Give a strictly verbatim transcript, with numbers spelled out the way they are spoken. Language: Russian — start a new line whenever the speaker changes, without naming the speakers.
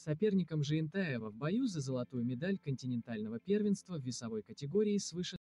Соперником Жиентаева в бою за золотую медаль континентального первенства в весовой категории свыше